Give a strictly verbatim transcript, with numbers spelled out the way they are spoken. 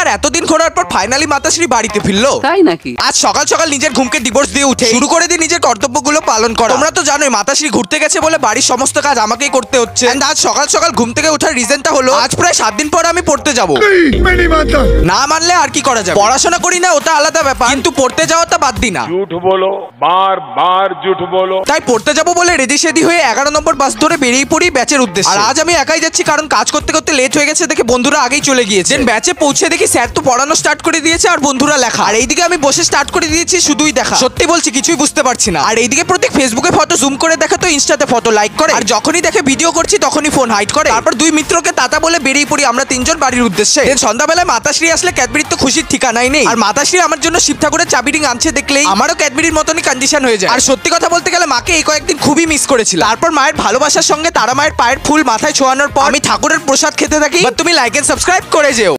আর এতদিন ঘোরার পর ফাইনালি মাতাশ্রী বাড়িতে ফিরলো। তাই নাকি? আজ সকাল সকাল নিজের ঘুমকে ডিভোর্স দিয়ে উঠে শুরু করে দিয়ে নিজের কর্তব্যগুলো পালন করা। তোমরা তো জানোই মাতাশ্রী ঘুরতে গেছে বলে বাড়ির সমস্ত কাজ আমাকেই করতে হচ্ছে। And আজ সকাল সকাল ঘুম থেকে ওঠার রিজনটা হলো আজ প্রায় সাত দিন পর আমি পড়তে যাব। না মানলে আর কি করা যাবে, পড়াশোনা করি না ওটা আলাদা ব্যাপার, কিন্তু পড়তে যাওয়াটা বাদ দি না। झूठ बोलो, बार बार झूठ बोलो। তাই পড়তে যাব বলে রেডি সেডি হয়ে এগারো নম্বর বাস ধরে বেরিয়ে পড়ি ব্যাচের উদ্দেশ্যে। আর আজ আমি একাই যাচ্ছি কারণ কাজ করতে করতে লেট হয়ে গেছে দেখে বন্ধুরা আগেই চলে গিয়েছে। দেন ব্যাচে পৌঁছে দেখি স্যার তো পড়ানো স্টার্ট করে দিয়েছে আর বন্ধুরা লেখা। আর এইদিকে আমি বসে স্টার্ট করে দিয়েছি শুধুই দেখা। সত্যি বলছি কিছুই বুঝতে পারছি না। আর এইদিকে প্রত্যেক ফেসবুকে ফটো জুম করে দেখে তো ইনস্টাতে ফটো লাইক করে, আর যখনই দেখে ভিডিও করছি তখনই ফোন হাইড করে। তারপর দুই মিত্রকে তাতা বলে বেরিয়ে পড়ি আমরা তিনজন বাড়ির উদ্দেশ্যে। দেন সন্ধ্যাবেলায় মাতাশ্রী আসলে ক্যাডবেরির তো খুশির ঠিকানাই নেই। আর মাতাশ্রী আমার জন্য শিব ঠাকুরের চাবি রিং আনছে দেখলেই আমারও ক্যাডবেরির মতনই কন্ডিশন হয়ে যায়। আর সত্যি কথা বলতে গেলে মাকে এই কয়েকদিন খুবই মিস করেছিল। তারপর মায়ের ভালোবাসার সঙ্গে তারা মায়ের পায়ের ফুল মাথায় ছোঁয়ানোর পর আমি ঠাকুরের প্রসাদ খেতে থাকি। তুমি লাইক এন্ড সাবস্ক্রাইব করে যেও।